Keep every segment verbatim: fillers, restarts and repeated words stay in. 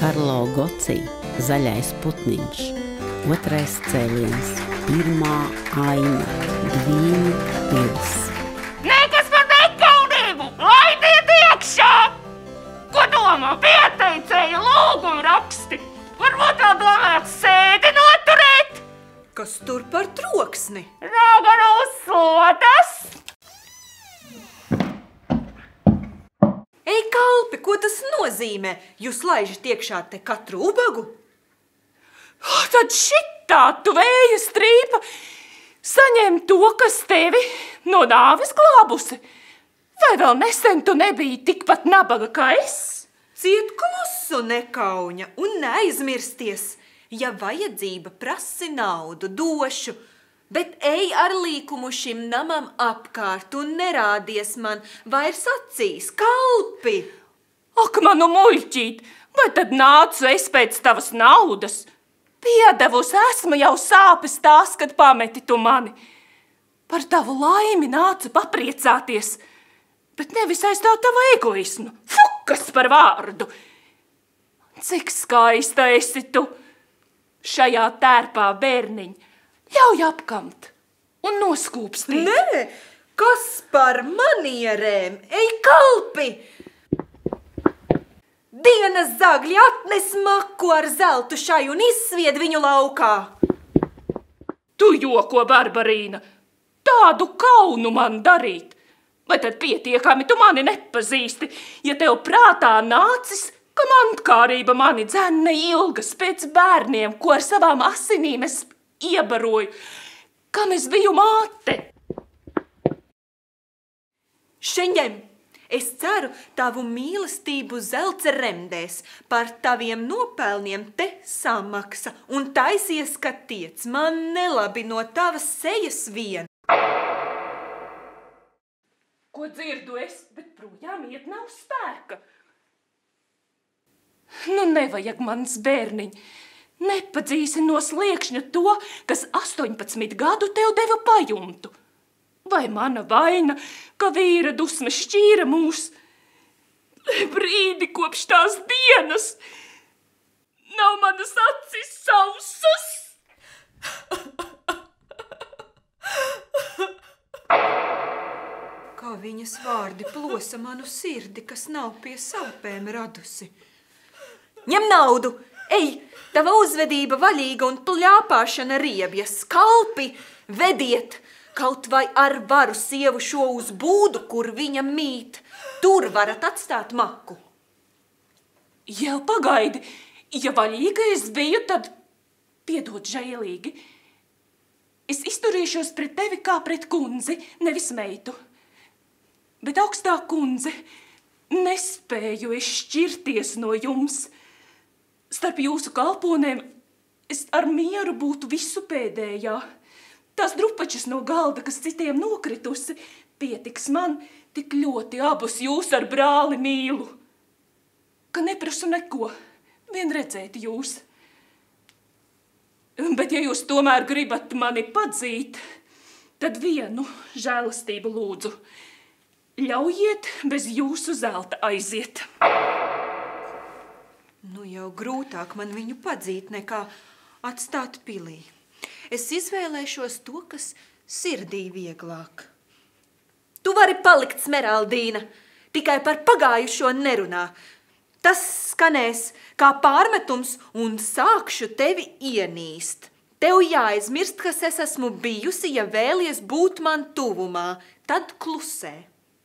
Karlo Goci, Zaļais putniņš. Otrais cēliens, pirmā aina, Dvīņu pils. Nē, kas par nekaunību! Laidiet iekšā! Ko domā pieteicēja lūgumu raksti? Varbūt vēl domāt sēdi noturēt? Kas tur par troksni? Rāgana uzsodas! Ei, kalpi, ko tas nozīmē? Jūs laižat iekšā te katru ubagu? Oh, tad šitā tu vēja strīpa saņem to, kas tevi no nāves glābusi. Vai vēl nesen tu nebija tikpat nabaga kā es? Ciet klusu, nekauņa, un neaizmirsties. Ja vajadzība prasi naudu, došu, bet ej ar līkumu šim namam apkārt un nerādies man vairs acīs, kalpi. Ak, manu muļķīt, vai tad nācu es pēc tavas naudas? Piedevus esmu jau sāpes tās, kad pameti tu mani. Par tavu laimi nācu papriecāties, bet nevis aiz tā tava egoismu. Fukas par vārdu! Cik skaista esi tu! Šajā tērpā bērniņ ļauj apkamt un noskūpstīt. Nē, kas par manierēm? Ej, kalpi! Dienas zagļi atnes maku ar zeltu šai un izsvied viņu laukā. Tu joko, Barbarīna, tādu kaunu man darīt. Vai tad pietiekami tu mani nepazīsti, ja tev prātā nācis, ka mantkārība mani dzenne ilgas pēc bērniem, ko ar savām asinīm es iebaroju, kam es biju māte. Šeņem, es ceru tavu mīlestību zelts remdēs, par taviem nopelniem te samaksa, un taisies, ka tiec man nelabi no tavas sejas vien. Ko dzirdu es, bet projām iet nav spēka. Nu, nevajag mans bērniņ. Nepadzīsi no sliekšņa to, kas astoņpadsmit gadu tev deva pajumtu. Vai mana vaina, ka vīra dusme šķīra mūs? Brīdi kopš tās dienas nav manas acis sausas. Kā viņas vārdi plosa manu sirdi, kas nav pie sāpēm radusi. Ņem naudu! Ej, tava uzvedība vaļīga un pļāpāšana riebjas. Kalpi, vediet! Kaut vai ar varu sievu šo uz būdu, kur viņa mīt. Tur varat atstāt maku. Jau pagaidi, ja vaļīga es biju, tad piedod žēlīgi. Es izturēšos pret tevi kā pret kundzi, nevis meitu. Bet augstā kundze, nespēju es šķirties no jums. Starp jūsu kalponēm es ar mieru būtu visu pēdējā. Tās drupačas no galda, kas citiem nokritusi, pietiks man, tik ļoti abus jūs ar brāli mīlu. Ka neprasu neko, vien redzēt jūs. Bet ja jūs tomēr gribat mani padzīt, tad vienu žēlastību lūdzu. Ļaujiet bez jūsu zelta aiziet. Nu jau grūtāk man viņu padzīt nekā atstāt pilī. Es izvēlēšos to, kas sirdī vieglāk. Tu vari palikt, Smeraldīna, tikai par pagājušo nerunā. Tas skanēs kā pārmetums un sākšu tevi ienīst. Tev jāaizmirst, kas es esmu bijusi, ja vēlies būt man tuvumā, tad klusē.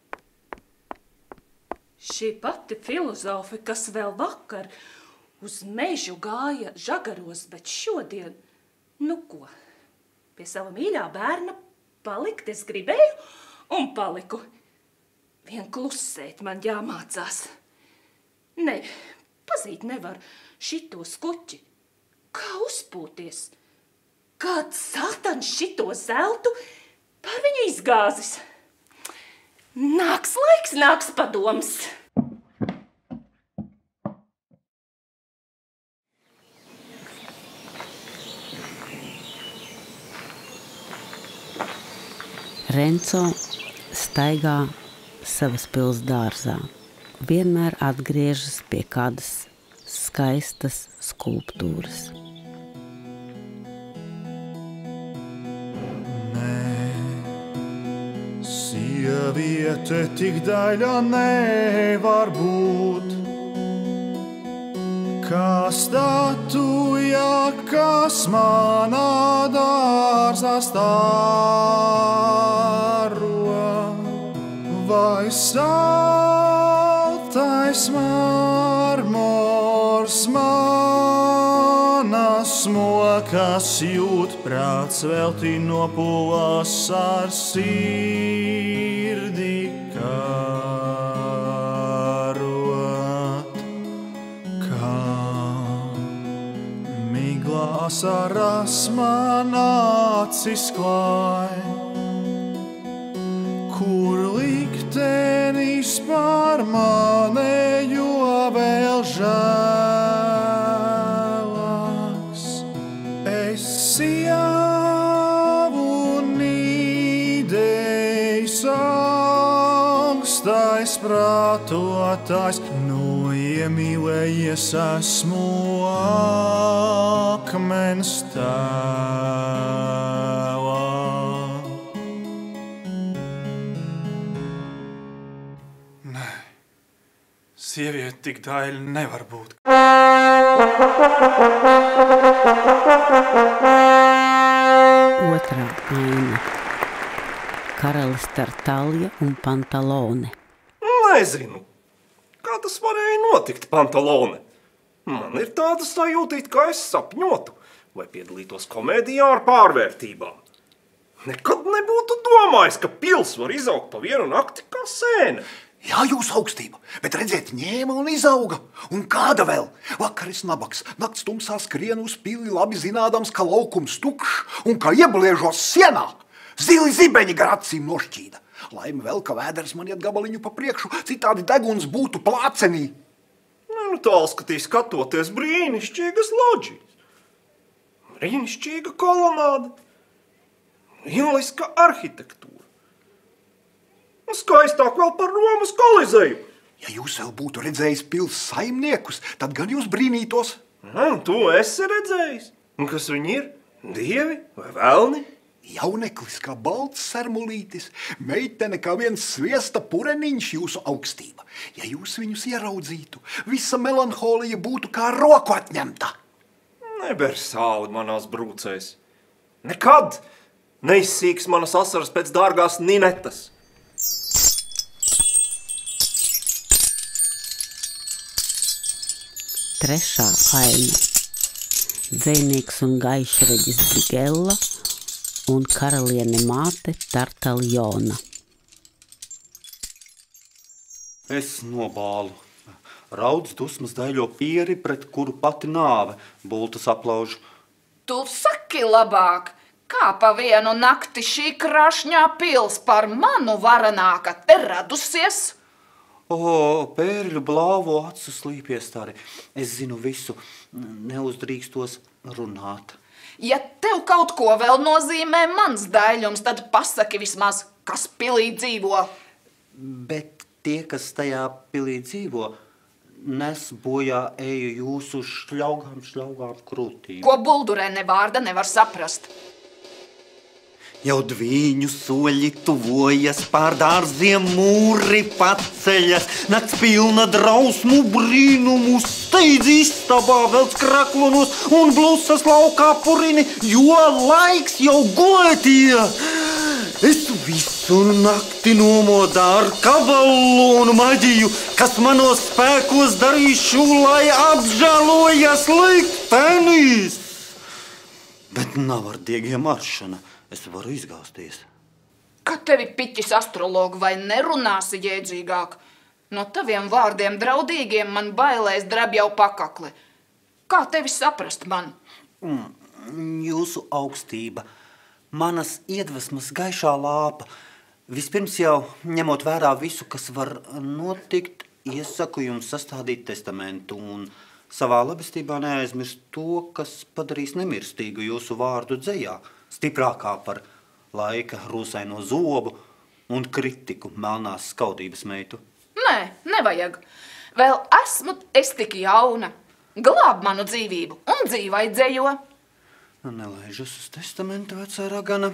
Šī pati filozofe, kas vēl vakar uz mežu gāja žagaros, bet šodien, nu ko, pie sava mīļā bērna palikt es gribēju un paliku. Vien klusēt man jāmācās. Ne, pazīt nevar šito skuķi. Kā uzpūties? Kāds satans šito zeltu par viņu izgāzis? Nāks laiks, nāks padoms. Renco staigā savas pils dārzā. Vienmēr atgriežas pie kādas skaistas skulptūras. Sieviete tik daļa nevar būt, kā statuja, kas manā dārzā staro, vai saltais marmors mana smokas jūt, prāts velti nopūlas ar sirdi karot, kā miglās aras man acis klāj, kur liktenis par manējo vēl žēlāks. Es sievu nīdējs augstais prātotājs, no iemīlējies esmu akmens tēlā. Sieviete tik daļa nevar būt. Otrā aina. Karalis Tartalja un Pantalone. Nezinu, kā tas varēja notikt, Pantalone. Man ir tāda sajūtīt, ka es sapņotu vai piedalītos komēdijā ar pārvērtībām. Nekad nebūtu domājis, ka pils var izaugt pa vienu nakti kā sēne. Jā, jūs augstība, bet redziet, ņēma un izauga. Un kāda vēl? Vakaris nabaks, nakts tumsā skrienu uz pili, labi zinādams, ka laukums tukšs un ka iebliežos sienā. Zili zibeņi gar acīm nošķīda. Laime vēl, ka vēders man iet gabaliņu pa priekšu, citādi deguns būtu plācenī. Nu, nu tālskatī skatoties brīnišķīgas loģijas. Brīnišķīga kolonāda. Lieliska arhitektūra. Skaistāk vēl par Romas Kolizeju. Ja jūs vēl būtu redzējis pils saimniekus, tad gan jūs brīnītos. Un tu esi redzējis. Un kas viņi ir? Dievi vai velni? Jauneklis kā balts sermulītis, meitene kā viens sviesta pureniņš jūsu augstība. Ja jūs viņus ieraudzītu, visa melanholija būtu kā roku atņemta. Neber sāli manās brūcēs. Nekad neizsīks manas asaras pēc dārgās Ninetas. Trešā aina. Dzejnieks un gaišreģis Brigella un karaliene māte Tartaljona. Es nobālu. Rauds dusmas daļo pieri, pret kuru pati nāve bultas aplauž. Tu saki labāk, kā pa vienu nakti šī krašņā pils par manu varanāka te radusies? O, pērļu blāvo acu slīpiestari. Es zinu visu, neuzdrīkstos runāt. Ja tev kaut ko vēl nozīmē mans daļums, tad pasaki vismaz, kas pilī dzīvo. Bet tie, kas tajā pilī dzīvo, nes bojā eju jūsu šļaugām, šļaugām krūtīm. Ko buldurē ne vārda nevar saprast. Jau dviņu soļi tuvojas, pār dārziem mūri paceļas, nakts pilna drausmu brīnumu, steidz istabā vēl skraklonos un blusas laukā purini, jo laiks jau gulētie. Es visu nakti nomodā ar kavalonu maģiju, kas manos spēkos darīšu, lai apžēlojas liktenis. Bet nav ar diegiem maršana. Es varu izgāzties. Kad tevi piķis astrologu vai nerunāsi jēdzīgāk? No taviem vārdiem draudīgiem man bailēs drab jau pakakli. Kā tevi saprast man? Mm, jūsu augstība, manas iedvesmas gaišā lāpa. Vispirms jau, ņemot vērā visu, kas var notikt, iesaku jums sastādīt testamentu un savā labestībā neaizmirst to, kas padarīs nemirstīgu jūsu vārdu dzejā. Stiprākā par laika rūsaino zobu un kritiku melnās skaudības meitu. Nē, nevajag. Vēl esmu es tik jauna. glāb manu dzīvību un dzīvai dzējo. Nelaižas uz testamentu, vecā ragana.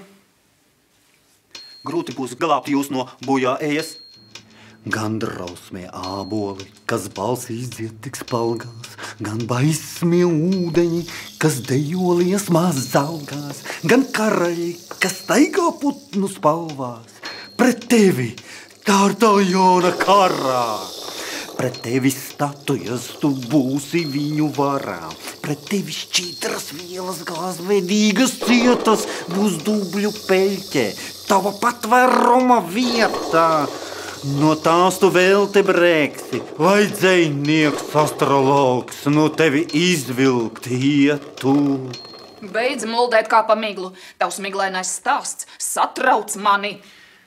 Grūti būs glābt jūs no bojā ejas. Gan drausmie āboli, kas balsīs dzied tik spalgās, gan baismie ūdeņi, kas dejolies maz zalgās, gan karaļi, kas staigā putnu spalvās. Pret tevi Tartaljona karā. Pret tevi statujas tu būsi viņu varā. Pret tevi šķītras vielas glāzvedīgas cietas būs dubļu peļķe, tava patvēruma vietā. No tās tu vēl te brēksi, vai dzejnieks astrologs no tevi izvilkt ietu. Beidz muldēt kā pa miglu. Tavs miglainais stāsts satrauc mani.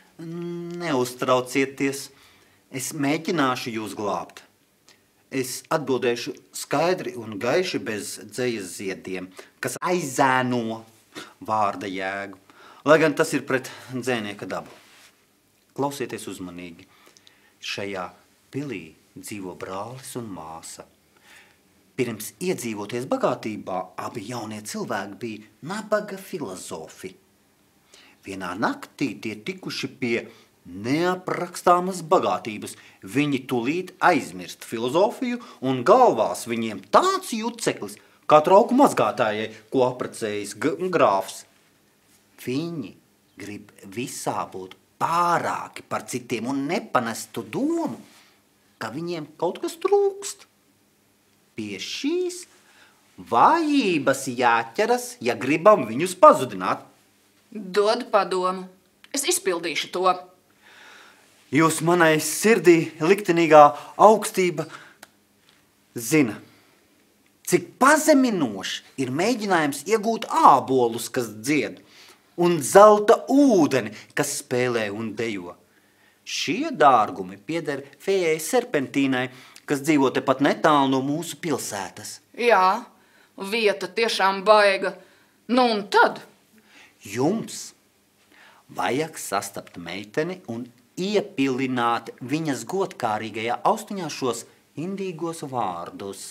Neuztraucieties. Es mēģināšu jūs glābt. Es atbildēšu skaidri un gaiši bez dzejas ziediem, kas aizēno vārda jēgu, lai gan tas ir pret dzēnieka dabu. Klausieties uzmanīgi. Šajā pilī dzīvo brālis un māsa. Pirms iedzīvoties bagātībā, abi jaunie cilvēki bija nabaga filozofi. Vienā naktī tie tikuši pie neaprakstāmas bagātības. Viņi tulīt aizmirst filozofiju un galvās viņiem tāds juceklis, kā trauku mazgātājai, ko aprecējis grāfs. Viņi grib visā būt pārāki par citiem un nepanestu domu, ka viņiem kaut kas trūkst. Pie šīs vājības jāķeras, ja gribam viņus pazudināt. Dod padomu. Es izpildīšu to. Jūs manai sirdī liktenīgā augstība zina, cik pazeminoši ir mēģinājums iegūt ābolus, kas dzied, un zelta ūdeni, kas spēlē un dejo. Šie dārgumi pieder fejai Serpentīnai, kas dzīvo tepat netālu no mūsu pilsētas. Jā, vieta tiešām baiga. Nu un tad? Jums vajag sastapt meiteni un iepilināt viņas godkārīgajā austiņā šos indīgos vārdus.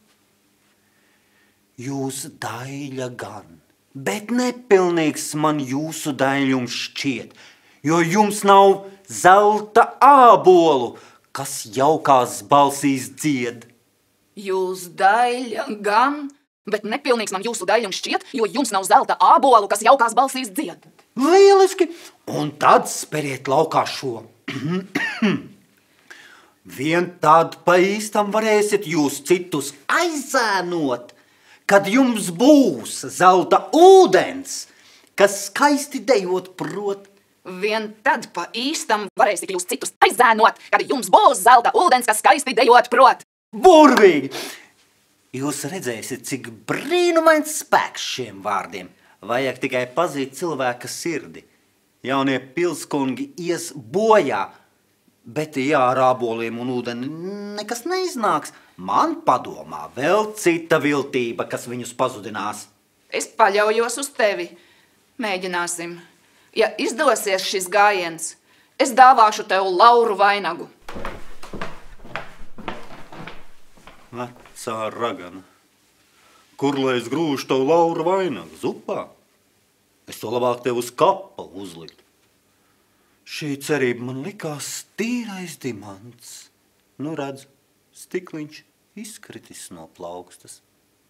Jūs daļa gan, bet nepilnīgs man jūsu daļums šķiet, jo jums nav zelta ābolu, kas jaukās balsīs dzied. Jūs daļa gan, bet nepilnīgs man jūsu daļums šķiet, jo jums nav zelta ābolu, kas jaukās balsīs dzied. Lieliski! Un tad speriet laukā šo. Vien tad pa īstam varēsiet jūs citus aizēnot, kad jums būs zelta ūdens, kas skaisti dejot prot. Vien tad pa īstam varēsiet jūs citus aizēnot, kad jums būs zelta ūdens, kas skaisti dejot prot. Burvīgi! Jūs redzēsiet, cik brīnumains spēks šiem vārdiem. Vajag tikai pazīt cilvēka sirdi. Jaunie pilskungi ies bojā, bet jā, ar āboliem un ūdeni nekas neiznāks. Man padomā vēl cita viltība, kas viņus pazudinās. Es paļaujos uz tevi. Mēģināsim. Ja izdosies šis gājiens, es dāvāšu tev lauru vainagu. Vecā ragana. Kur lai es grūšu tavu lauru vainagu? Zupā? Es to labāk tev uz kapa uzlikt. Šī cerība man likās tīrais dimants. Nu redz, stikliņš izkritis no plaukstas.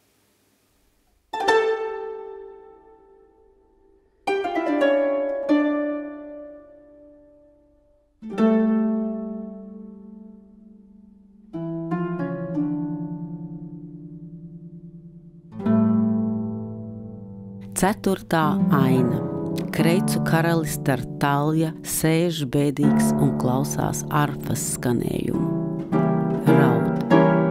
Ceturtā aina. Kreicu karalis Tartalja sēž bēdīgs un klausās arfas skanējumu. Raud.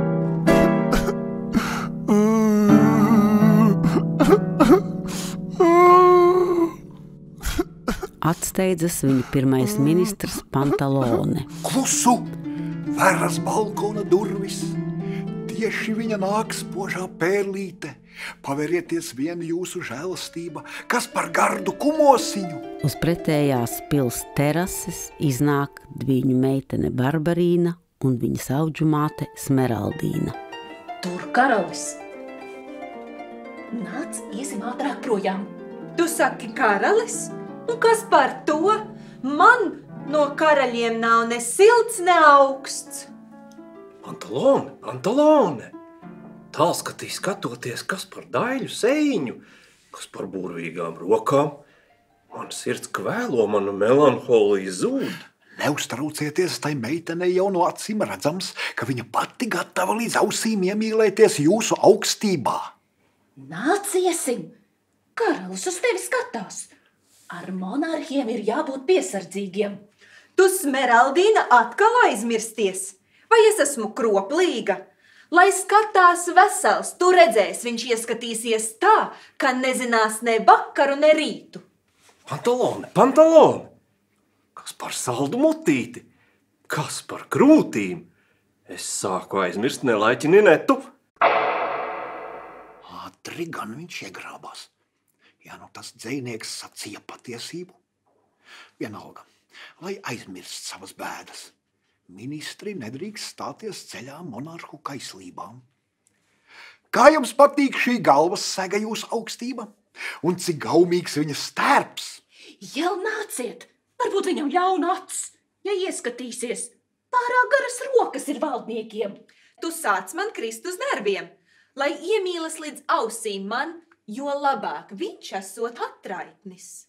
Atsteidzas viņa pirmais ministrs Pantalone. Klusu! Veras balkona durvis! Tieši viņa nāk spožā pērlīte. Paverieties vien jūsu žēlastība, kas par gardu kumosiņu. Uz pretējās pils terases iznāk viņu meitene Barbarīna un viņas audžu māte Smeraldīna. Tur karalis. Nāc, iesim ātrāk projām. Tu saki karalis? Un kas par to? Man no karaļiem nav ne silts, ne augsts. Pantalone, pantalone! Tālskatī skatoties, kas par daļu seiņu, kas par burvīgām rokām. Man sirds kvēlo, mana melanholija zūd. Neuztraucieties, tai meitenei jau no acīm redzams, ka viņa pati gatava līdz ausīm iemīlēties jūsu augstībā. Nāc, iesim! Karalis uz tevi skatās. Ar monarhiem ir jābūt piesardzīgiem. Tu, Smeraldīna, atkal aizmirsties? Vai es esmu kroplīga? Lai skatās vesels, tu redzēs, viņš ieskatīsies tā, ka nezinās ne vakaru, ne rītu. Pantalone, pantalone! Kas par saldu mutīti? Kas par krūtīm? Es sāku aizmirst nelaiķi Ninetu. Ātri gan viņš iegrābās. Ja nu tas dzejnieks sacīja patiesību. Vienalga, lai aizmirst savas bēdas. Ministri nedrīkst stāties ceļā monarhu kaislībām. Kā jums patīk šī galvas sega jūsu augstība? Un cik gaumīgs viņas stērps? Jau nāciet! Varbūt viņam ļauna acs, ja ieskatīsies. Pārāk garas rokas ir valdniekiem. Tu sāc man krist uz nerviem. Lai iemīlas līdz ausīm man, jo labāk viņš esot atraitnis.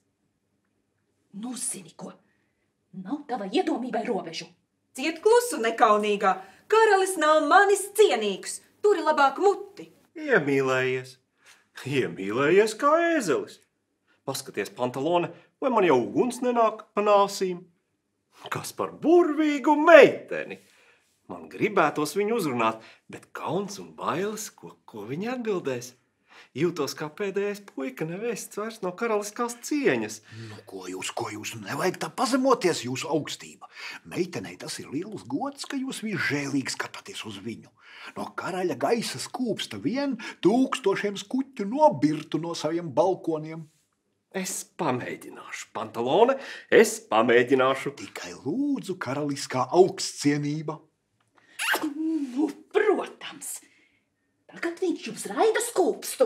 Nu, zini ko, nav tava iedomībai robežu. Ciet klusu, nekaunīgā. Karalis nav manis cienīgs. Turi labāk muti. Iemīlējies. Iemīlējies kā ēzelis. Paskaties, pantalone, vai man jau uguns nenāk pa nāsīm? Kas par burvīgu meiteni? Man gribētos viņu uzrunāt, bet kauns un bailes, ko, ko viņa atbildēs. Jūtos kā pēdējais puika, nevēsts vairs no karaliskās cieņas. Nu, ko jūs, ko jūs, nevajag tā pazemoties jūsu augstība. Meitenei tas ir liels gods, ka jūs visžēlīgi skatāties uz viņu. No karaļa gaisa skūpsta vien tūkstošiem skuķu nobirtu no saviem balkoniem. Es pamēģināšu, pantalone, es pamēģināšu. Tikai lūdzu, karaliskā augstcienība. Nu, protams. Tagad viņš jums raida skūpstu.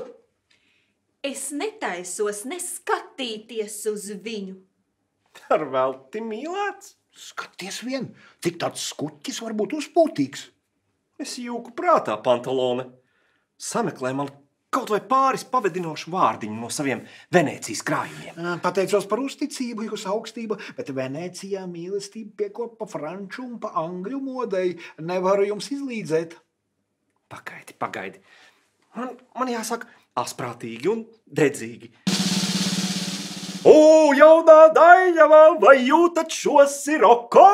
Es netaisos neskatīties uz viņu. Ar velti mīlēts? Skaties vien, cik tāds skuķis var būt uzpūtīgs. Es jūku prātā, pantalone. Sameklē man kaut vai pāris pavedinošu vārdiņu no saviem Venēcijas krājumiem. Pateicos par uzticību, jūs augstība, bet Venēcijā mīlestība piekop pa franču un pa angļu modei. Nevaru jums izlīdzēt. Pagaidi, pagaidi. Man, man jāsaka asprātīgi un dedzīgi. O, jaunā daļava, vai jūtat šo siroko?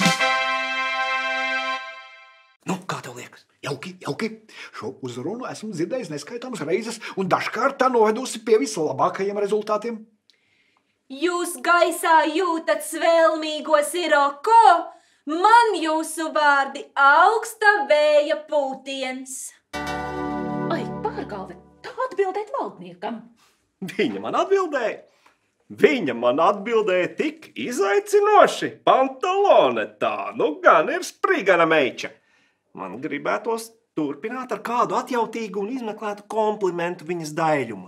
Nu, kā tev liekas? Jauki, jauki. Šo uzrunu esmu dzirdējis neskaitāmas reizes un dažkārt tā novedusi pie vislabākajiem rezultātiem. Jūs gaisā jūtat svelmīgo siroko? Man jūsu vārdi augsta vēja pūtiens. Ai, pārgalve, tā atbildēt valdniekam. Viņa man atbildēja. Viņa man atbildēja tik izaicinoši. Pantalone, tā nu gan ir sprigana meiča. Man gribētos turpināt ar kādu atjautīgu un izmeklētu komplimentu viņas daļumam.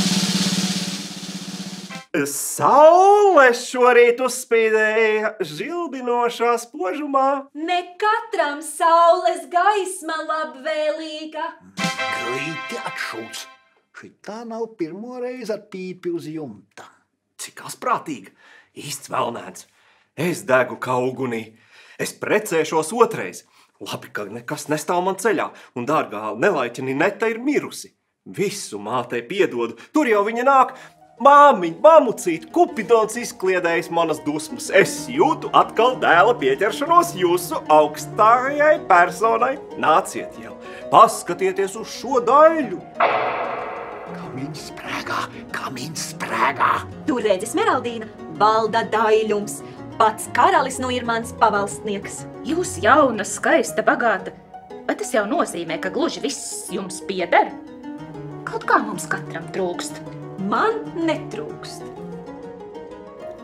Saule šorīt uzspīdēja žilbinošā spožumā. Ne katram saules gaisma labvēlīga. Grīti atšūts. Šitā nav pirmo reizi ar pīpi uz jumta. Cik asprātīga, īsts velnēns. Es degu kā ugunī. Es precēšos otrais. Labi, ka nekas nestāv man ceļā, un dārgā nelaiķa Nineta ir mirusi. Visu mātei piedodu, tur jau viņa nāk. Māmiņ, mamucīt, Kupidons izkliedējis manas dusmas. Es jūtu atkal dēla pieķeršanos jūsu augstājai personai. Nāciet jau, paskatieties uz šo daļu. Kamiņš sprēgā, kamiņš sprēgā. Tu redzi, Smeraldīna, valda daļums. Pats karalis nu ir mans pavalstnieks. Jūs jauna, skaista, bagāta. Vai tas jau nozīmē, ka gluži viss jums pieder? Kaut kā mums katram trūkst. Man netrūkst.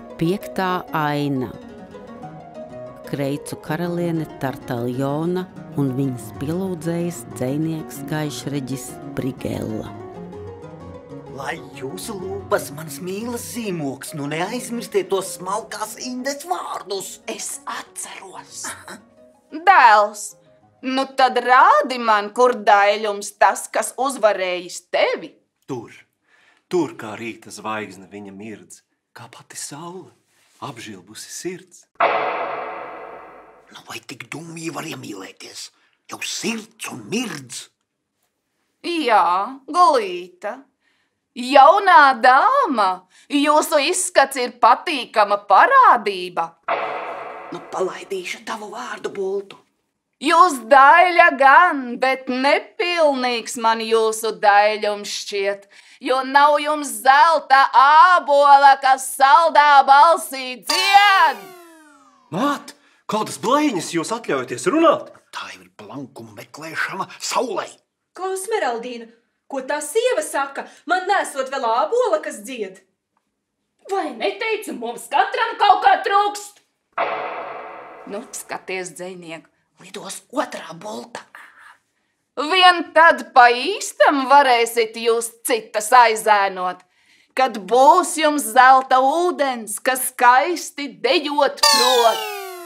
Piektā aina. Kreicu karaliene Tartaljona un viņas pielūdzējis dzejnieks Gaišreģis Brigella. Lai jūsu lūpas mans mīlas zīmoks, nu neaizmirstiet tos smalkās Indes vārdus. Es atceros. Dēls, nu tad rādi man, kur daļums tas, kas uzvarējis tevi. Tur, tur kā rīta zvaigzne viņa mirdz, kā pati saule, apžilbusi sirds. Nu vai tik dumji var iemīlēties? Jau sirds un mirdz. Jā, Glīta. Jaunā dāma, jūsu izskats ir patīkama parādība. Nu, palaidīšu tavu vārdu bultu. Jūs daļa gan, bet nepilnīgs man jūsu daļums šķiet, jo nav jums zelta ābola, kas saldā balsī dzied. Māt, kādas blaiņas jūs atļaujaties runāt? Tā jau ir plankuma meklēšana saulē. Ko, Smeraldīna? Ko tā sieva saka? Man nesot vēl ābola, kas dzied. Vai neteicu, mums katram kaut kā trūkst? Nu, skaties, dzejniek, lidos otrā bulta. Vien tad pa īstam varēsit jūs citas aizēnot, kad būs jums zelta ūdens, kas skaisti dejot prot.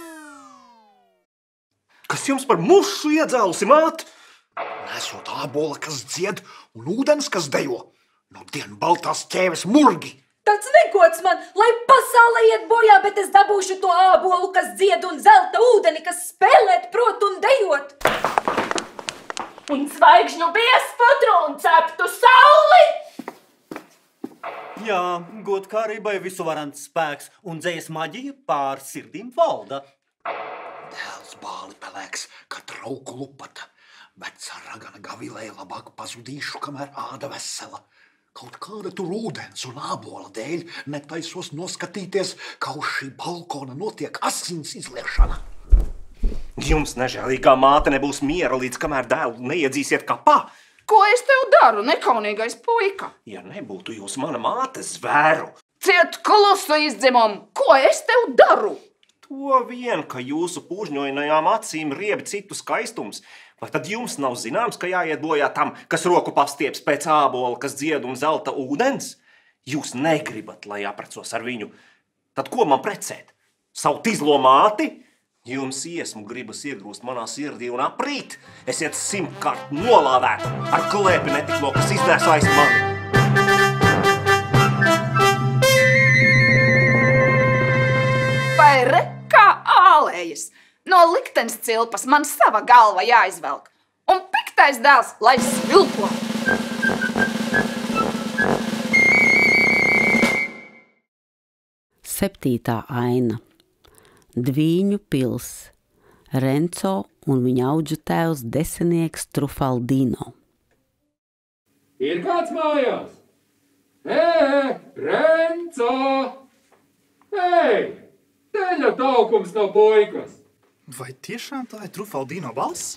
Kas jums par mušu iedzēlusi, māt? Nesot ābola, kas dzied, un ūdens, kas dejo. No dienu baltās ķēves murgi. Tāds negods man, lai pasaule iet bojā, bet es dabūšu to ābolu, kas dzied, un zelta ūdeni, kas spēlēt prot un dejot. Un zvaigžņu biesputru un ceptu sauli. Jā, godkārībai visu varants spēks, un dzejas maģija pār sirdīm valda. Dēls bāli pelēks, kā trauku lupata. Vecā ragana gavilēja labāk pazudīšu, kamēr āda vesela. Kaut kāda tur ūdens un ābola dēļ netaisos noskatīties, kā uz šī balkona notiek asins izliešana. Jums nežēlīgā māte nebūs miera, līdz kamēr dēlu neiedzīsiet kapā. Ko es tev daru, nekaunīgais puika? Ja nebūtu jūs mana māte zvēru. Ciet klusu izdzimumu, ko es tev daru? To vien, ka jūsu pūžņoinajām acīm riebi citu skaistums. Vai tad jums nav zināms, ka jāiet bojā tam, kas roku pastieps pēc ābola, kas dzied un zelta ūdens? Jūs negribat, lai aprecos ar viņu. Tad ko man precēt? Savu tizlo māti? Jums iesmu gribas iegrūst manā sirdī un aprīt. Esiet simtkārt nolādēta ar klēpi netiklo, kas iznēsājis mani. Vai re kā ālējas? No liktenes cilpas man sava galva jāizvelk. Un piktais dēls, lai svilpo. Septītā aina. Dvīņu pils. Renco un viņa audžu tēvs desenieks Trufaldino. Ir kāds mājās? Ē, Renco! Ei, teļa taukums no puikas! Vai tiešām tā ir Trufaldino balss?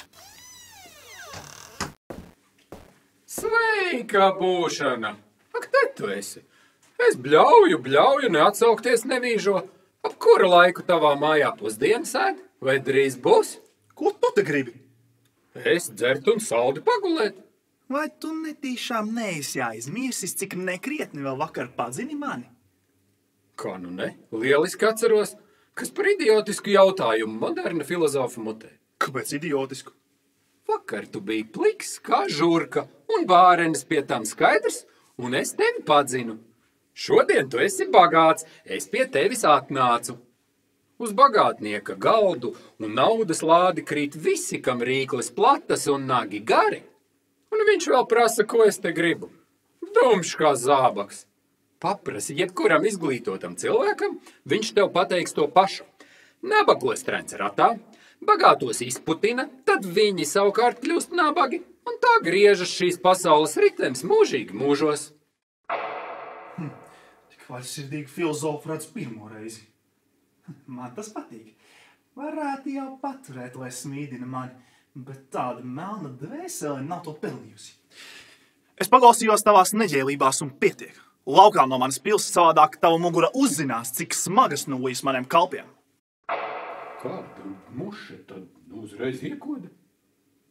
Sveika būšana! Ak, te tu esi! Es bļauju, bļauju, neatsaukties nevīžo. Ap kuru laiku tavā mājā pusdienas ēd? Vai drīz būs? Ko tu te gribi? Es dzert un saldi pagulēt. Vai tu netīšām neesi aizmirsis, cik nekrietni vēl vakar padzini mani? Kā nu ne? Lieliski atceros. Kas par idiotisku jautājumu moderna filozofa mutē? Kāpēc idiotisku? Vakar tu biji pliks kā žurka un bārenis pie tam skaidrs, un es tevi padzinu. Šodien tu esi bagāts, es pie tevis atnācu. Uz bagātnieka galdu un naudas lādi krīt visi, kam rīkles platas un nagi gari. Un viņš vēl prasa, ko es te gribu. Dumšs kā zābaks. Paprasi jebkuram izglītotam cilvēkam, viņš tev pateiks to pašu. Nabagos trenc ratā, bagātos izputina, tad viņi savukārt kļūst nabagi, un tā griežas šīs pasaules ritenis mūžīgi mūžos. Hm, tik vaļsirdīgi filozofu redz pirmo reizi. Man tas patīk. Varētu jau paturēt, lai smīdina mani, bet tāda melna dvēsele nav to pelnījusi. Es paklausījos tavās neģēlībās un pietiek. Laukā no manas pils savādāk tava mugura uzzinās, cik smagas nulīs maniem kalpiem. Kāda muša tad uzreiz iekoda?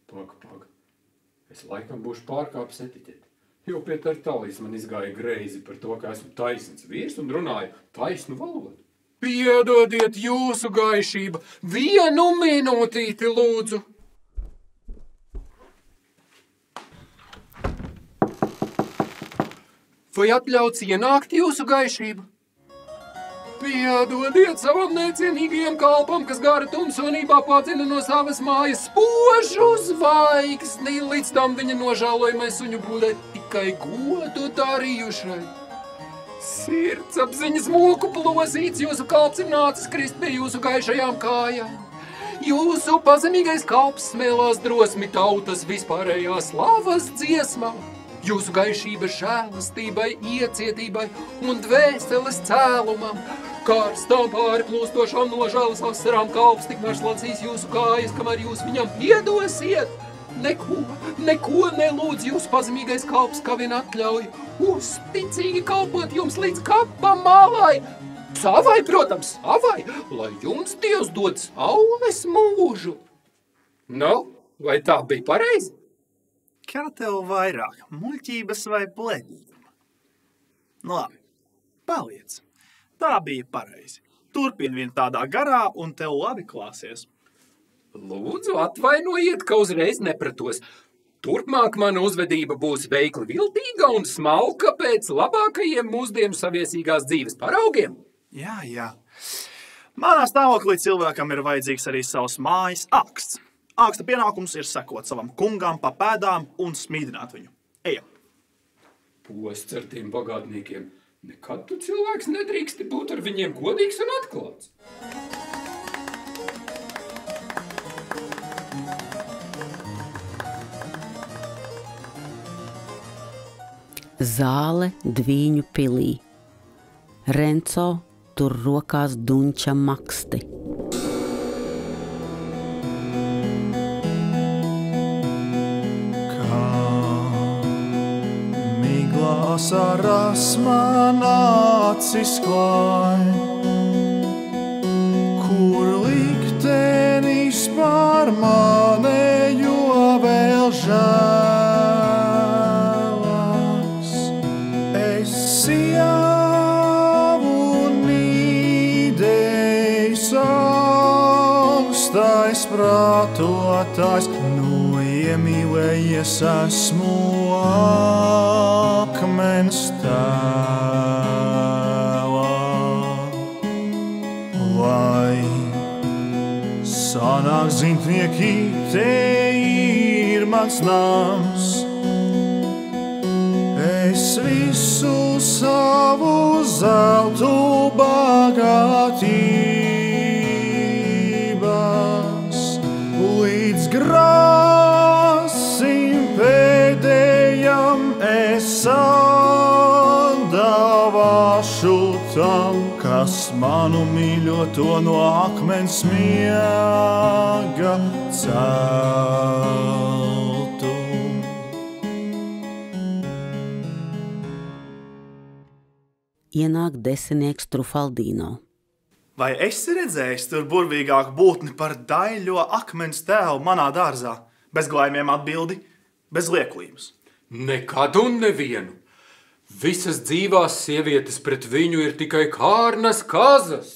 Paga, paga. Es laikam būšu pārkāpis etiķeti. Jo pie Tartalijas man izgāja greizi par to, ka esmu taisns vīrs un runāju taisnu valodu. Piedodiet jūsu gaišība, vienu minūtīti lūdzu. Vai atļauts ienākt jūsu gaišību? Piedodiet savam necienīgajam kalpam, kas gara tumsonībā padzina no savas mājas spožu zvaigzni, līdz tam viņa nožēlojamai suņu būdai tikai godu darījušai. Sirds apziņas mūku plosīts, jūsu kalps ir nācis krist pie jūsu gaišajām kājām. Jūsu pazemīgais kalps smēlās drosmi tautas vispārējā slavas dziesmā. Jūsu gaišība žēlastībai, iecietībai un dvēseles cēlumam, karstām pāri plūstošām nožēlas asarām kalps tikmēr slacīs jūsu kājas, kamēr jūs viņam piedosiet. Neko, neko nelūdz jūsu pazemīgais kalps, kā vien atļauj, uzticīgi kalpot jums līdz kapa malai. Savai, protams, savai, lai jums Dievs dod saules mūžu. Nu, vai tā bija pareizi? Kā tev vairāk, muļķības vai pleģība? Nu labi, paliec. Tā bija pareizi. Turpin vien tādā garā un tev labi klāsies. Lūdzu, atvainojiet, ka uzreiz nepratos. Turpmāk mana uzvedība būs veikli viltīga un smalka pēc labākajiem mūsdienu saviesīgās dzīves paraugiem. Jā, jā. Manā stāvoklī cilvēkam ir vajadzīgs arī savs mājas aksts. Āksta pienākums ir sekot savam kungam pa pēdām un smīdināt viņu. Ejam! Posts ar tiem bagātniekiem. Nekad tu cilvēks nedrīksti būt ar viņiem godīgs un atklāts. Zāle Dvīņu pilī. Renco tur rokās dunča maksti. Asaras man acis klāj, kur liktenis par manējo vēl žēlas. Es sievu nīdējs augstais prātotājs, no iemīlējies esmu akmens tēlā. Lai sanāk zintnieki, te ir mans nams. Es visu savu zeltu bagātības līdz grāsim pēdējam es atdāvāšu tam, kas manu mīļoto no akmens miega celtu. Ienāk desinieks Trufaldino. Vai esi redzējis tur burvīgāku būtni par daļo akmens tēlu manā dārzā? Bez glaimiem atbildi, bez liekulības. Nekad un nevienu. Visas dzīvās sievietes pret viņu ir tikai kārnas kazas.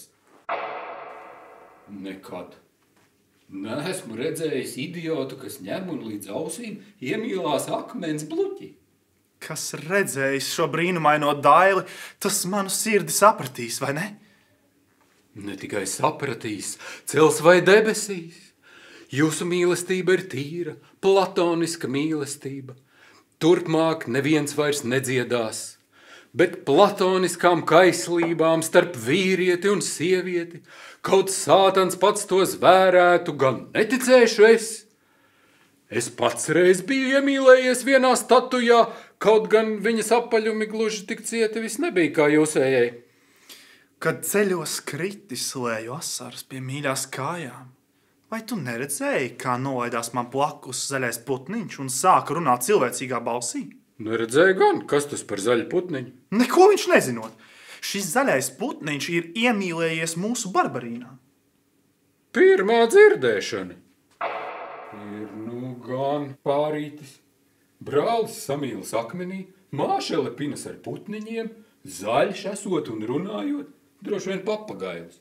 Nekad. Neesmu redzējis idiotu, kas ņem un līdz ausīm iemīlās akmens bluķi. Kas redzējis šo brīnumaino daili, tas manu sirdi sapratīs, vai ne? Ne tikai sapratīs, cels vai debesīs. Jūsu mīlestība ir tīra, platoniska mīlestība. Turpmāk neviens vairs nedziedās, bet platoniskām kaislībām starp vīrieti un sievieti, kaut sātans pats to zvērētu, gan neticēšu es. Es pats reiz biju iemīlējies vienā statujā, kaut gan viņas apaļumi gluži tik cieti vis nebija kā jūsējai. Kad ceļos kritis lēju asaras pie mīļās kājām, vai tu neredzēji, kā nolaidās man blakus zaļais putniņš un sāka runāt cilvēcīgā balsī? Neredzēju gan, kas tas par zaļu putniņu? Neko viņš nezinot. Šis zaļais putniņš ir iemīlējies mūsu barbarīnā. Pirmā dzirdēšana. Ir nu Gan pārītis. Brālis samīlis akmenī, māšele pinas ar putniņiem, zaļš esot un runājot, droši vien papagailis.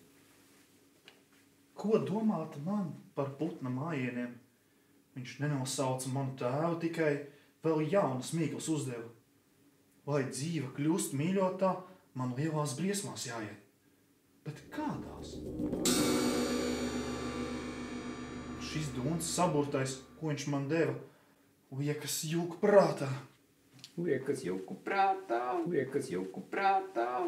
Ko domāt man par putna mājieniem? Viņš nenosauca manu tēvu, tikai vēl jaunas mīklas uzdeva. Lai dzīve kļūst mīļotā, man lielās briesmās jāiet. Bet kādās? Šis duns saburtais, ko viņš man deva, liekas jūku prātā. Liekas jūku prātā, liekas jūku prātā.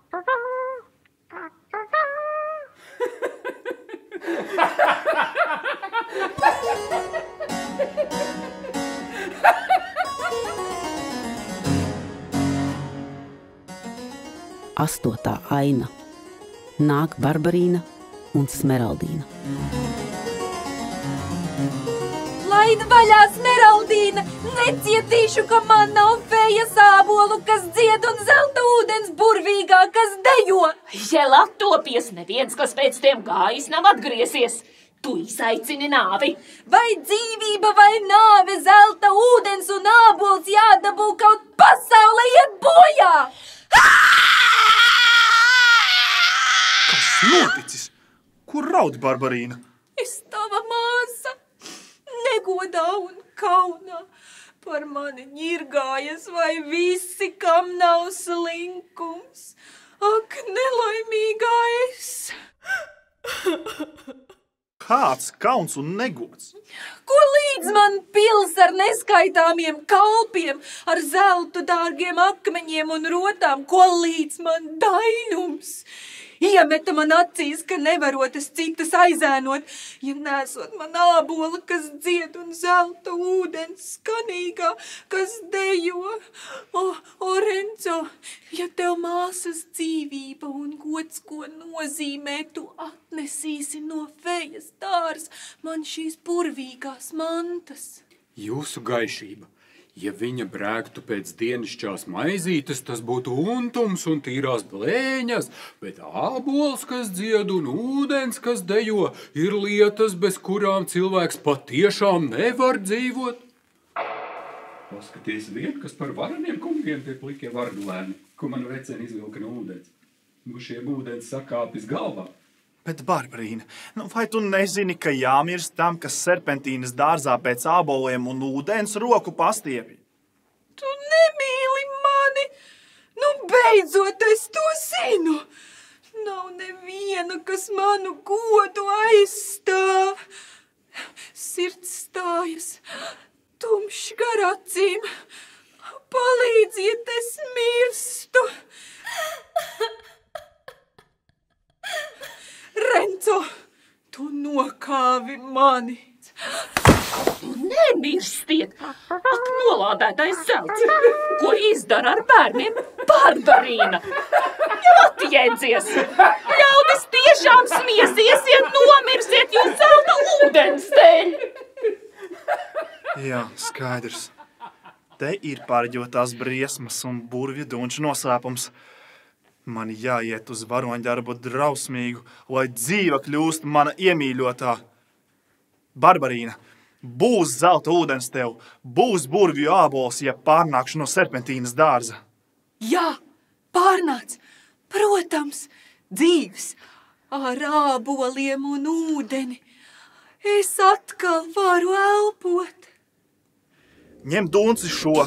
Astotā aina. Nāk Barbarīna un Smeraldīna. Laid vaļā, Smeraldīna! Necietīšu, ka man nav fejas ābolu, kas dzied un zelta ūdens burvīgā, kas dejo! Ja latopies, neviens, kas pēc tiem gājis, nav atgriezies. Tu izaicini nāvi. Vai dzīvība vai nāve, zelta ūdens un ābols jādabū, kaut pasaule iet bojā! Kas noticis? Kur raud Barbarīna? Es tava māsa, negodā un kaunā, par mani ņirgājas, vai visi, kam nav slinkums. Ak, nelaimīgā es! Kāds kauns un negods? Ko līdz man pils ar neskaitāmiem kalpiem, ar zeltu dārgiem akmeņiem un rotām, ko līdz man dainums? Iemeta man acīs, ka nevarot es citas aizēnot, ja nesot man ābola, kas dzied un zelta ūdens skanīgā, kas dejo. O, o, Renzo, ja tev māsas dzīvība un gods, ko nozīmē, tu atnesīsi no fejas dārs man šīs burvīgās mantas. Jūsu gaišība. Ja viņa brēktu pēc dienišķās maizītes, tas būtu untums un tīrās blēņas, bet ābols, kas dzied un ūdens, kas dejo, ir lietas, bez kurām cilvēks patiešām nevar dzīvot. Paskaties vien, kas par varaniem kungiem tie plikie vardulēni, ko man veceni izvilka no ūdens. Nu šie ūdens sakāpis galvā. Bet, Barbarīna, nu vai tu nezini, ka jāmirst tam, kas serpentīnas dārzā pēc āboliem un ūdens roku pastiepja? Tu nemīli mani! Nu, beidzot, es to zinu! Nav neviena, kas manu godu aizstāv. Sirds stājas, tumšs gar acīm. Palīdziet, es mirstu! Renzo, tu nokāvi mani! Nemirstiet! Ak, nolādētais zelts! Ko izdara ar bērniem Barbarīna? Atjēdzies! Ļaudis tiešām smiesies, ja nomirsiet jūs zelta ūdens dēļ! Jā, skaidrs. Te ir pārģotās briesmas un burvju dunču noslēpums. Man jāiet uz varoņdarbu drausmīgu, lai dzīve kļūst mana iemīļotā. Barbarīna, būs zelta ūdens tev, būs burvju ābols, ja pārnākšu no serpentīnas dārza. Jā, pārnāc, protams, dzīves ar āboliem un ūdeni. Es atkal varu elpot. Ņem dunci šo.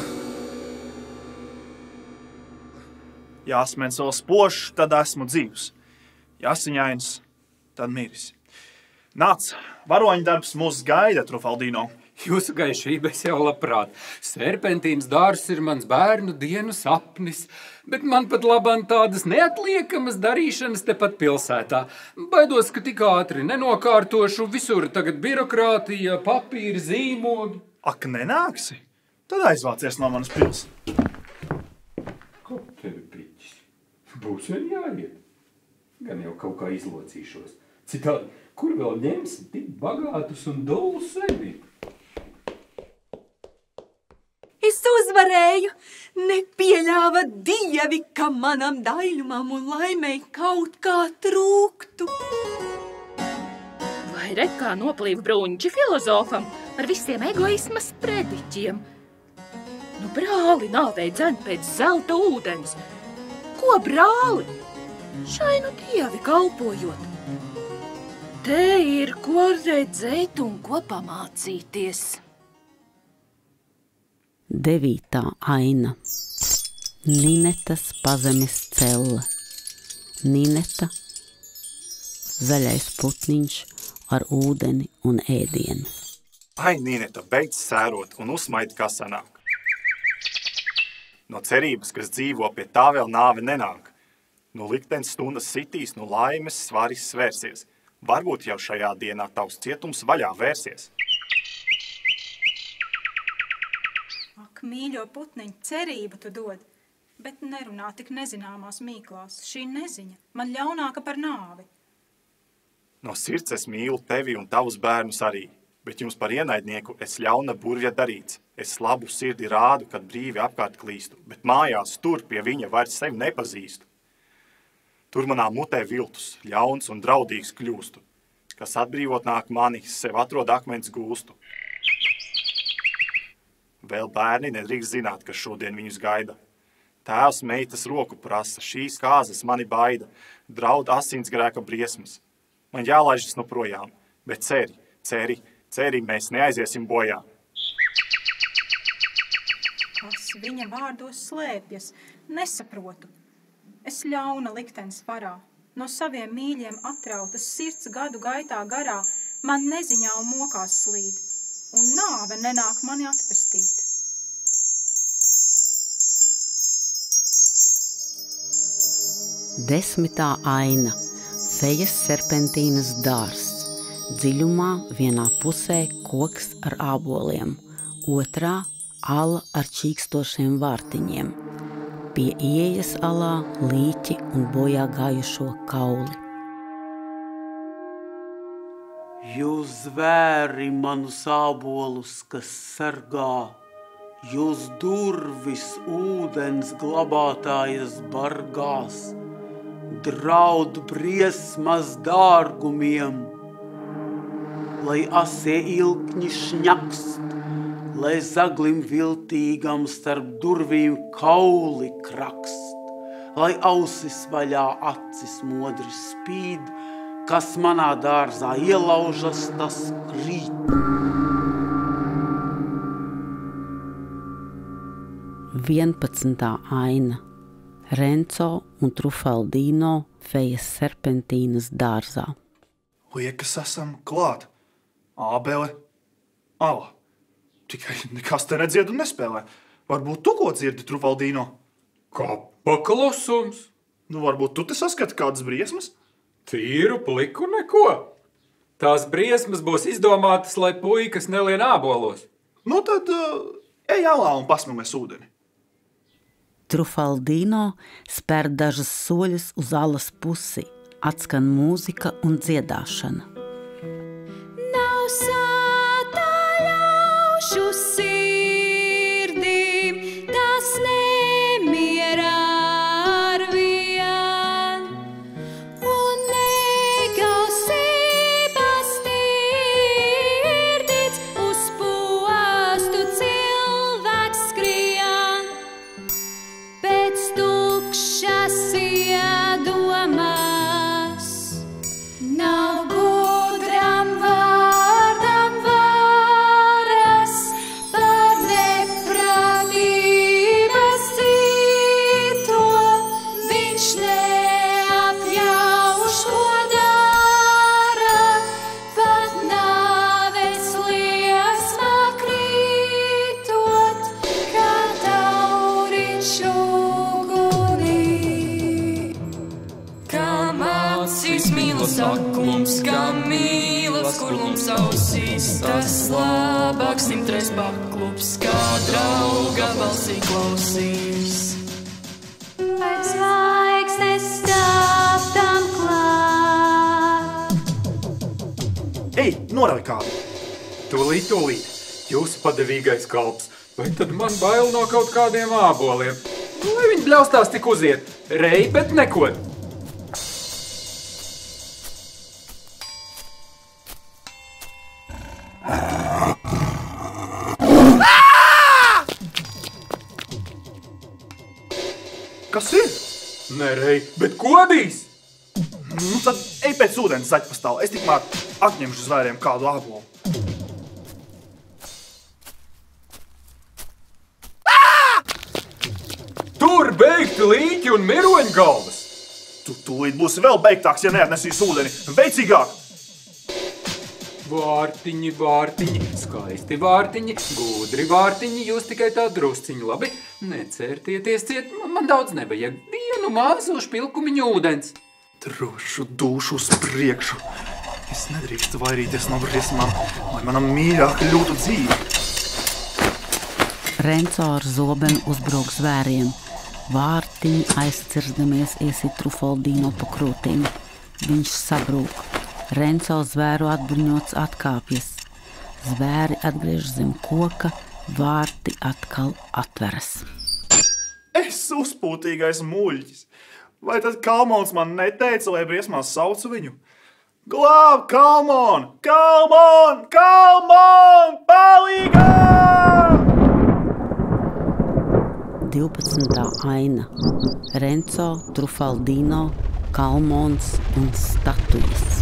Ja asmens vēl spožs, tad esmu dzīvs. Ja asiņains, tad miris. Nāc, varoņdarbs mūs gaida, Trufaldino. Jūsu gaišība, es jau labprāt. Serpentīnas dārs ir mans bērnu dienu sapnis, bet man pat labāk tādas neatliekamas darīšanas tepat pilsētā. Baidos, ka tik ātri nenokārtošu, visur tagad birokrātija, papīri, zīmogi. Ak, nenāksi? Tad aizvācies no manas pils. Ko tevi piķis? Būs vien jāiet. Gan jau kaut kā izlocīšos. Citādi, kur vēl ņemsi tik bagātus un dolu sevi? Es uzvarēju, nepieļāva dievi, ka manam daļumam un laimei kaut kā trūktu. Vai re kā noplīv bruņķi filozofam? ar visiem egoisma sprediķiem. Nu, brāli nāvēja dzen pēc zelta ūdens. Ko, brāli? Šai nu dievi kalpojot. Te ir ko redzēt un ko pamācīties. Devītā aina. Ninetas pazemes celle. Nineta, zaļais putniņš ar ūdeni un ēdienu. Ai, Nineta, beidz sērot un uzsmaidi, kā sanāk. No cerības, kas dzīvo, pie tā vēl nāve nenāk. No liktenes stundas sitīs, no laimes svaris svērsies. Varbūt jau šajā dienā tavs cietums vaļā vērsies. Ak, mīļo putniņ, cerību tu dod, bet nerunā tik nezināmās mīklās. Šī neziņa man ļaunāka par nāvi. No sirds es mīlu tevi un tavus bērnus arī, bet jums par ienaidnieku es ļauna burvja darīts. Es labu sirdi rādu, kad brīvi apkārt klīstu, bet mājās tur pie viņa vairs sevi nepazīstu. Tur manā mutē viltus, ļauns un draudīgs kļūstu, kas atbrīvot nāk mani, sev atrod akmens gūstu. Vēl bērni nedrīkst zināt, kas šodien viņus gaida. Tēvs meitas roku prasa, šīs kāzas mani baida, draud asinsgrēka briesmas. Man jālaižas no projām, bet ceri, ceri, ceri, mēs neaiziesim bojā. Kas viņa vārdos slēpjas, nesaprotu. Es ļauna liktenes varā, no saviem mīļiem atrautas sirds gadu gaitā garā, man neziņā un mokās slīd, un nāve nenāk mani atpestīt. Desmitā aina. Fejas serpentīnas dārzs. Dziļumā vienā pusē koks ar āboliem, otrā ala ar čīkstošiem vārtiņiem. Pie ieejas alā līķi un bojā gājušo kauli. Jūs zvēri manus ābolus, kas sargā, jūs durvis ūdens glabātājas bargās, draud briesmas dārgumiem, lai asie ilkņi šņakst, lai zaglim viltīgam starp durvīm kauli krakst, lai ausis vaļā acis modri spīd, kas manā dārzā ielaužas, tas krīt. vienpadsmitā aina. Renzo un Trufaldino fejas serpentīnas dārzā. Liekas, esam klāt. Ābele, ala. Tikai nekas te nedzied un nespēlē. Varbūt tu ko dzirdi, Trufaldino? Kā paklusums? Nu, varbūt tu te saskati kādas briesmas? Tīru pliku neko. Tās briesmas būs izdomātas, lai puikas nelien ābolos. Nu tad uh, ej alā un pasmamies ūdeni. Trufaldino spēr dažas soļus uz alas pusi. Atskan mūzika un dziedāšana. Nav sāta ļaušu sirdīm, tas nemierā ar vien. Un negausības tirdīts, uz postu cilvēks skrien. Pēc tukšas iedomās, nav gudram vārdam varas, par neprātības cito, viņš neapjauš, ko dara, pat nāves liesmā krītot, kā tauriņš ugunī. Kā mācīs mīlas aklums, kā mīlas kurlums ausīs, tas labāk simtreiz paklups, kā drauga balsī klausīs. Pēc zvaigznes stāv tam klāt. Ej, norauj kādu! Tūlīt, tūlīt. Jūsu padevīgais kalps. Vai tad man bail no kaut kādiem āboliem? Lai viņi bļaustās tik uziet. Rej, bet neko. Kas ir? Nerei, bet kodīs! Nu, tad ej pēc ūdens zaķpastāvu. Es tikmēr atņemšu zvēriem kādu ābolu. Tur beigti līķi un miroņgalvas! Tu tūlīt būsi vēl beigtāks, ja neatnesīs ūdeni. Veicīgāk! Vārtiņi, vārtiņi, skaisti vārtiņi, gudri vārtiņi, jūs tikai tā drusciņi, labi? Necērtieties ciet, man daudz nevajag. Vienu mazu špilkumiņu ūdens. Drošu dušu uz priekšu. Es nedrīkstu vairīties no briesmām, lai manam mīļāk ļūtu dzīvi. Renzo ar zobenu uzbruk zvēriem. Vārtiņi aizcirsdamies iesit Trufoldino pa krūtīm. Viņš sabrūk. Renzo zvēru atbruņots atkāpjas. Zvēri atgriež zem koka, vārti atkal atveras. Es uzpūtīgais muļķis. Vai tad Kalmons man neteica, lai briesmās saucu viņu? Glāb, Kalmon! Kalmon! Kalmon! Palīgā! divpadsmitā aina. Renzo, Trufaldino, Kalmons un statujas.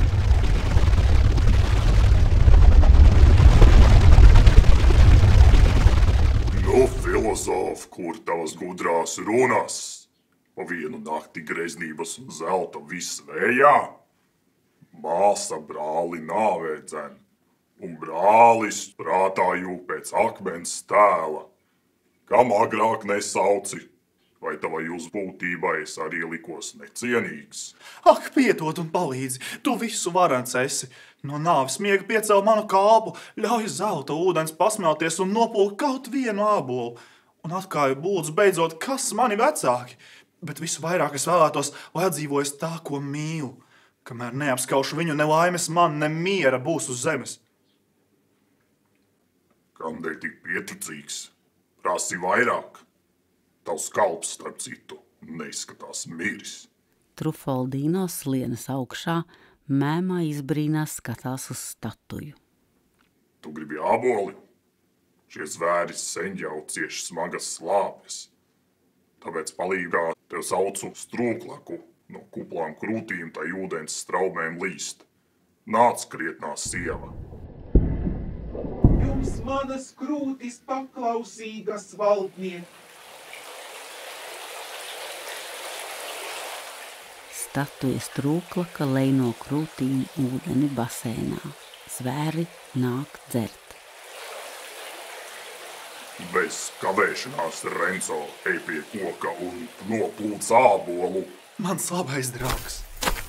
Nu, filozof, kur tavas gudrās runas? Pa vienu nakti greznības un zelta viss vējā? Māsa brāli nāvē dzen, un brālis prātā jūg pēc akmens tēla. Kam agrāk nesauci, vai tavai uzbūtībai es arī likos necienīgs? Ak, piedod un palīdzi, tu visu varens esi. No nāves miega piecēl manu kalpu, ļauj zelta ūdens pasmelties un nopulkt kaut vienu ābolu. Un atkāju būdzu beidzot, kas mani vecāki. Bet visu vairāk es vēlētos, lai atdzīvojas tā, ko mīlu. Kamēr neapskaušu viņu, ne laimes man, ne miera būs uz zemes. Kamdēļ tik pieticīgs? Prasi vairāk. Tavs kalps, starp citu, neizskatās miris. Trufoldino slienas augšā, mēmā izbrīnā skatās uz statuju. Tu gribi āboli? Šie zvēri sen jau cieši smagas slāpes. Tāpēc palīgā tev saucu strūklaku, no kuplām krūtīm tai ūdens straumēm līst. Nāc, krietnā sieva! Jums manas krūtis paklausīgas valdniek. Statujas trūklaka lej no krūtīm ūdeni basēnā. Zvēri nāk dzert. Bez kavēšanās, Renzo, ej pie koka un noplūc ābolu. Mans labais draugs.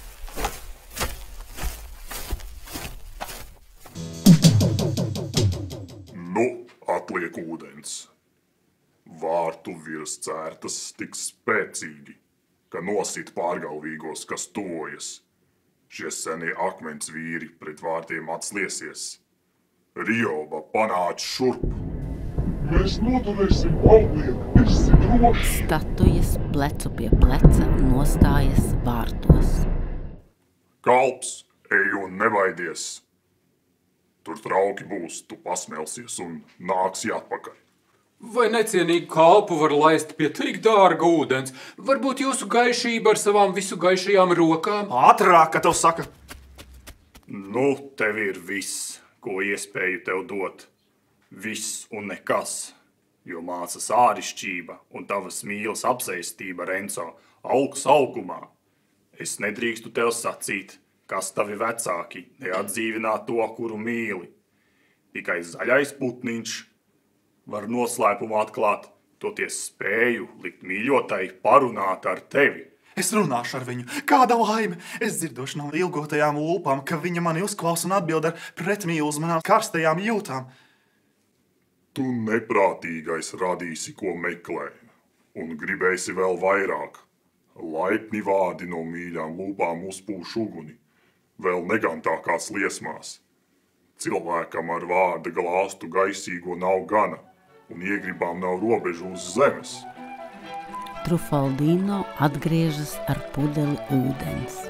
Nu, atliek ūdens. Vārtu virs cērtas tik spēcīgi, ka nosit pārgalvīgos, kas tuvojas. Šie senie akmens vīri pret vārtiem atsliesies. Rioba, panāc šurp! Mēs noturēsim valdnieku, esi droši! Statujas plecu pie pleca nostājas vārtos. Kalps, ej un nebaidies! Tur trauki būs, tu pasmelsies un nāksi atpakaļ. Vai necienīgi kalpu var laist pie tik dārga ūdens? Varbūt jūsu gaišība ar savām visu gaišajām rokām? Ātrāk, ka tev saka! Nu, tev ir viss, ko iespēju tev dot. Viss un nekas, jo mācas ārišķība un tavas mīlas apseistība, Renzo, augs augumā. Es nedrīkstu tev sacīt, kas tavi vecāki neatdzīvināt to, kuru mīli. Tikai zaļais putniņš var noslēpumu atklāt, toties spēju likt mīļotai parunāt ar tevi. Es runāšu ar viņu. Kāda laime! Es dzirdošu no ilgotajām lūpām, ka viņa mani uzklaus un atbild ar pretmīlu uz manām karstajām jūtām. Tu neprātīgais radīsi, ko meklē, un gribēsi vēl vairāk. Laipni vārdi no mīļām lūpām uzpūš uguni, vēl negantākās liesmās. Cilvēkam ar vārda glāstu gaisīgo nav gana, un iegribām nav robežu uz zemes. Trufaldino atgriežas ar pudeli ūdens.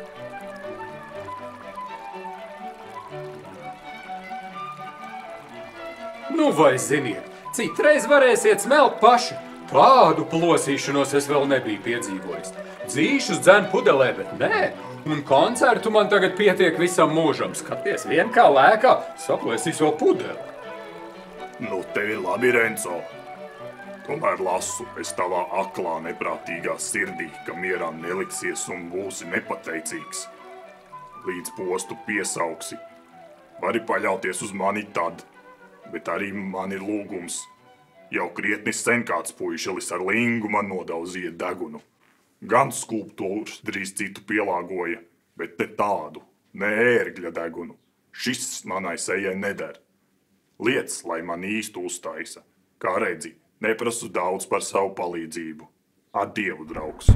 Nu vai ziniet, citreiz varēsiet smelt paši. Tādu plosīšanos es vēl nebiju piedzīvojis. Dzīšus dzen pudelē, bet nē. Un koncertu man tagad pietiek visam mūžam. Skaties, vien kā lēkā, saplēsīs vēl pudeli. Nu, tev ir labi, Renzo. Tomēr lasu, es tavā aklā, neprātīgā sirdī, ka mierā neliksies un būsi nepateicīgs. Līdz postu piesauksi. Vari paļauties uz mani tad, bet arī man ir lūgums. Jau krietni sen kāds puišelis ar lingu man nodauzīja degunu. Gan skulptūras drīz citu pielāgoja, bet ne tādu, ne ērgļa degunu. Šis manai sejai neder. Liec, lai man īstu uztaisa. Kā redzi, neprasu daudz par savu palīdzību. Ar Dievu, draugs!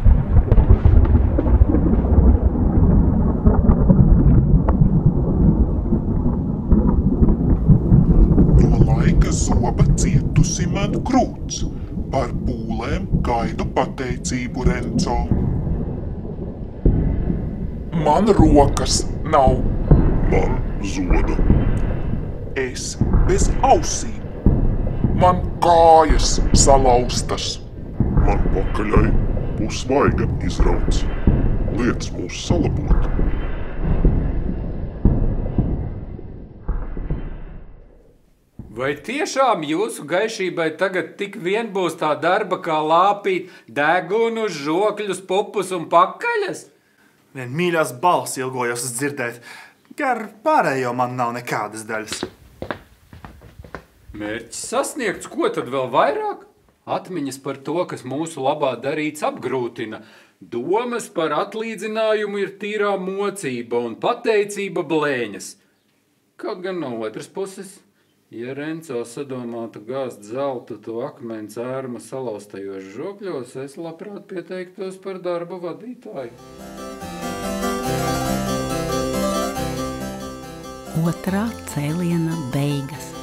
No laika zoba cietusi man krūts. Par pūlēm gaidu pateicību, Renzo. Man rokas nav. Man zoda. Es bez ausīm. Man kājas salauztas. Man pakaļai pusvaiga izrauts. Liec mūs salabot. Vai tiešām jūsu gaišībai tagad tik vien būs tā darba, kā lāpīt degunu, žokļus, pupus un pakaļas? Vien mīļās balss ilgojos dzirdēt, ka ar pārējo man nav nekādas daļas. Mērķis sasniegts, ko tad vēl vairāk? Atmiņas par to, kas mūsu labā darīts, apgrūtina. Domas par atlīdzinājumu ir tīrā mocība un pateicība blēņas. Kaut gan no otras puses. Ja Renzo sadomātu gāzt zeltu to akmens ērma salauztajos žokļos, es labprāt pieteiktos par darba vadītāju. Otrā cēliena beigas.